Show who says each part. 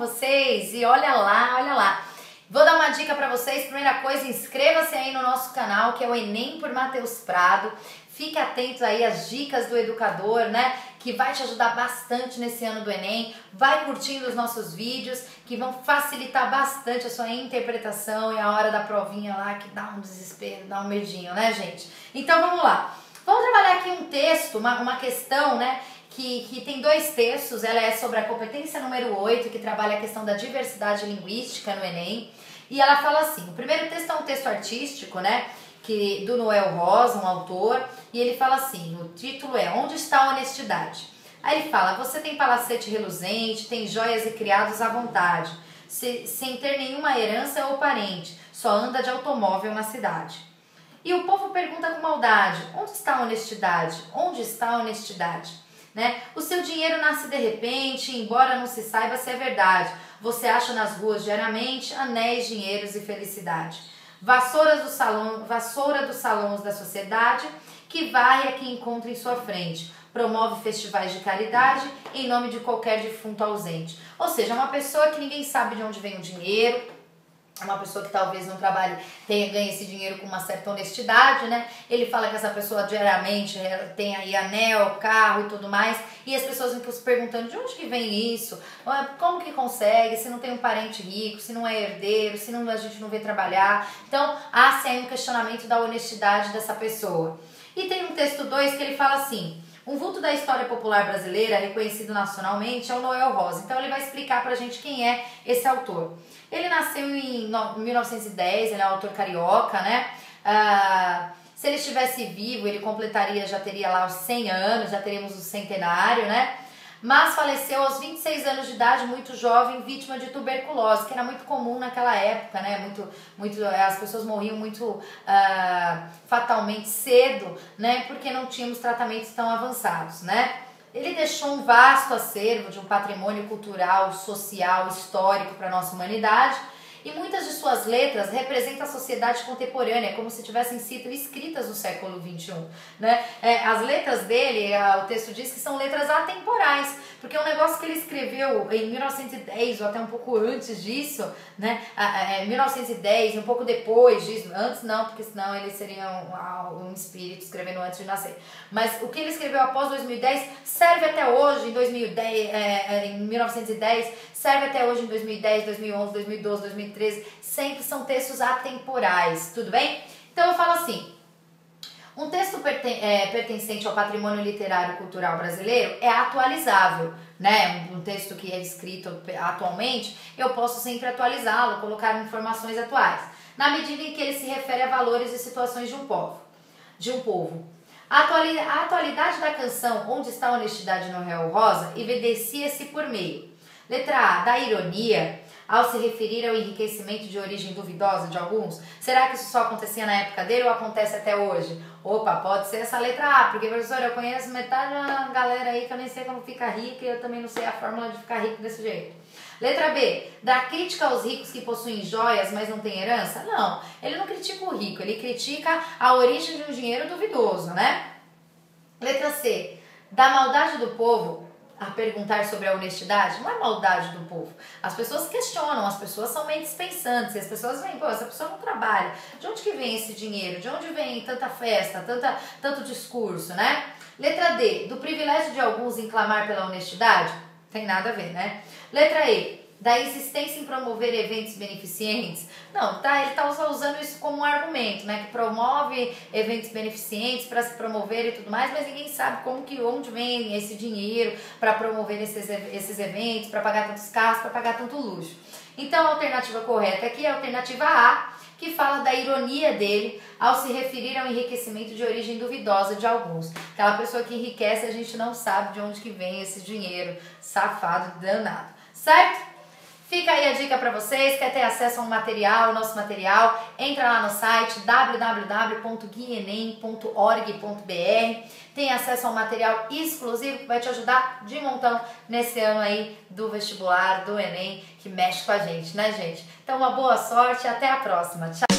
Speaker 1: vocês? E olha lá, olha lá. Vou dar uma dica para vocês. Primeira coisa, inscreva-se aí no nosso canal, que é o Enem por Matheus Prado. Fique atento aí às dicas do educador, né? Que vai te ajudar bastante nesse ano do Enem. Vai curtindo os nossos vídeos, que vão facilitar bastante a sua interpretação e a hora da provinha lá, que dá um desespero, dá um medinho, né, gente? Então vamos lá. Vamos trabalhar aqui um texto, uma questão, né? Que tem dois textos. Ela é sobre a competência número 8, que trabalha a questão da diversidade linguística no Enem. E ela fala assim, o primeiro texto é um texto artístico, né? Do Noel Rosa, um autor, e ele fala assim, o título é Onde está a honestidade? Aí ele fala, você tem palacete reluzente, tem joias e criados à vontade, sem ter nenhuma herança ou parente, só anda de automóvel na cidade. E o povo pergunta com maldade, onde está a honestidade? Onde está a honestidade? Né? O seu dinheiro nasce de repente, embora não se saiba se é verdade. Você acha nas ruas diariamente anéis, dinheiros e felicidade. Vassoura dos salões da sociedade, que varre a que encontra em sua frente. Promove festivais de caridade em nome de qualquer defunto ausente. Ou seja, é uma pessoa que ninguém sabe de onde vem o dinheiro. É uma pessoa que talvez não trabalhe, ganhe esse dinheiro com uma certa honestidade, né? Ele fala que essa pessoa diariamente tem aí anel, carro e tudo mais, e as pessoas ficam se perguntando de onde que vem isso, como que consegue, se não tem um parente rico, se não é herdeiro, se não, a gente não vê trabalhar. Então, há sim um questionamento da honestidade dessa pessoa. E tem um texto 2 que ele fala assim, um vulto da história popular brasileira, reconhecido nacionalmente, é o Noel Rosa. Então ele vai explicar pra gente quem é esse autor. Ele nasceu em 1910, ele é um autor carioca, né? Se ele estivesse vivo, ele completaria, já teria lá os 100 anos, já teríamos o centenário, né? Mas faleceu aos 26 anos de idade, muito jovem, vítima de tuberculose, que era muito comum naquela época, né? As pessoas morriam muito fatalmente cedo, né? Porque não tínhamos tratamentos tão avançados, né? Ele deixou um vasto acervo de um patrimônio cultural, social, histórico para a nossa humanidade. E muitas de suas letras representam a sociedade contemporânea, como se tivessem sido escritas no século XXI. Né? As letras dele, o texto diz que são letras atemporais, porque é um negócio que ele escreveu em 1910 ou até um pouco antes disso, né? 1910, um pouco depois disso, antes não, porque senão ele seria um espírito escrevendo antes de nascer. Mas o que ele escreveu após 2010 serve até hoje, em 1910, serve até hoje em 2010, 2011, 2012, 2013, sempre são textos atemporais, tudo bem? Então eu falo assim, um texto pertencente ao patrimônio literário e cultural brasileiro é atualizável, né? Um texto que é escrito atualmente, eu posso sempre atualizá-lo, colocar informações atuais, na medida em que ele se refere a valores e situações de um povo. A atualidade da canção Onde está a honestidade no Noel Rosa evidencia-se por meio letra A, da ironia, ao se referir ao enriquecimento de origem duvidosa de alguns. Será que isso só acontecia na época dele ou acontece até hoje? Opa, pode ser essa letra A, porque, professor, eu conheço metade da galera aí que eu nem sei como fica rica e eu também não sei a fórmula de ficar rico desse jeito. Letra B, da crítica aos ricos que possuem joias, mas não têm herança? Não, ele não critica o rico, ele critica a origem de um dinheiro duvidoso, né? Letra C, da maldade do povo a perguntar sobre a honestidade. Não é maldade do povo. As pessoas questionam, as pessoas são mentes pensantes, e as pessoas veem, pô, essa pessoa não trabalha. De onde que vem esse dinheiro? De onde vem tanta festa, tanto discurso, né? Letra D, do privilégio de alguns em clamar pela honestidade? Tem nada a ver, né? Letra E, da insistência em promover eventos beneficentes? Não, ele está usando isso como um argumento, né? Que promove eventos beneficentes para se promover e tudo mais, mas ninguém sabe onde vem esse dinheiro para promover esses eventos, para pagar tantos carros, para pagar tanto luxo. Então a alternativa correta aqui é a alternativa A, que fala da ironia dele ao se referir ao enriquecimento de origem duvidosa de alguns. Aquela pessoa que enriquece, a gente não sabe de onde que vem esse dinheiro safado, danado. Certo? Fica aí a dica para vocês, quer ter acesso ao material, ao nosso material, entra lá no site www.guienem.org.br, tem acesso ao material exclusivo que vai te ajudar de montão nesse ano aí do vestibular, do Enem, que mexe com a gente, né, gente? Então uma boa sorte e até a próxima. Tchau!